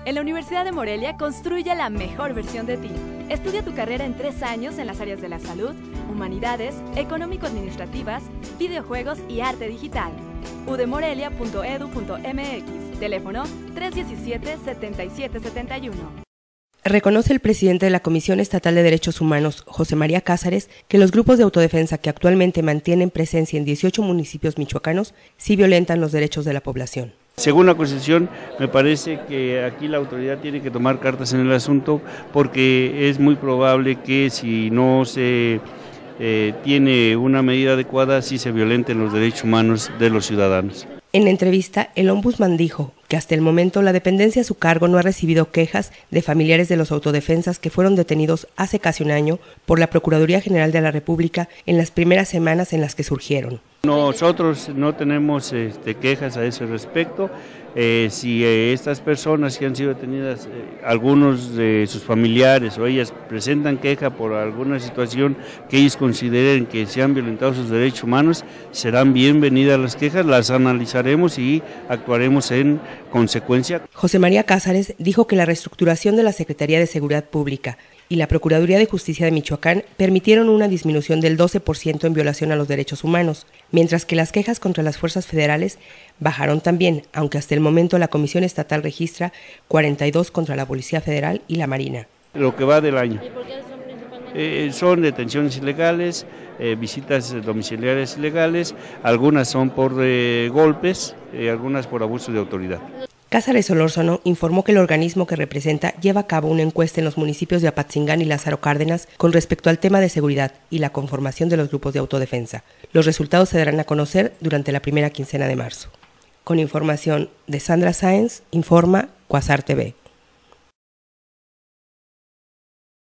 En la Universidad de Morelia construye la mejor versión de ti. Estudia tu carrera en 3 años en las áreas de la salud, humanidades, económico-administrativas, videojuegos y arte digital. udemorelia.edu.mx, teléfono 317-7771. Reconoce el presidente de la Comisión Estatal de Derechos Humanos, José María Cázares, que los grupos de autodefensa que actualmente mantienen presencia en 18 municipios michoacanos sí violentan los derechos de la población. Según la Constitución, me parece que aquí la autoridad tiene que tomar cartas en el asunto porque es muy probable que si no se tiene una medida adecuada, sí se violenten los derechos humanos de los ciudadanos. En la entrevista, el ombudsman dijo que hasta el momento la dependencia a su cargo no ha recibido quejas de familiares de los autodefensas que fueron detenidos hace casi un año por la Procuraduría General de la República en las primeras semanas en las que surgieron. Nosotros no tenemos quejas a ese respecto. Si estas personas que han sido detenidas, algunos de sus familiares o ellas presentan queja por alguna situación que ellos consideren que se han violentado sus derechos humanos, serán bienvenidas las quejas, las analizaremos y actuaremos en consecuencia. José María Cázares dijo que la reestructuración de la Secretaría de Seguridad Pública y la Procuraduría de Justicia de Michoacán permitieron una disminución del 12% en violación a los derechos humanos, mientras que las quejas contra las fuerzas federales bajaron también, aunque hasta el momento la Comisión Estatal registra 42 contra la Policía Federal y la Marina. Lo que va del año. ¿Y por qué son principalmente? Son detenciones ilegales, visitas domiciliarias ilegales, algunas son por golpes, algunas por abuso de autoridad. Cázares Solórzano informó que el organismo que representa lleva a cabo una encuesta en los municipios de Apatzingán y Lázaro Cárdenas con respecto al tema de seguridad y la conformación de los grupos de autodefensa. Los resultados se darán a conocer durante la primera quincena de marzo. Con información de Sandra Sáenz, informa Cuasar TV.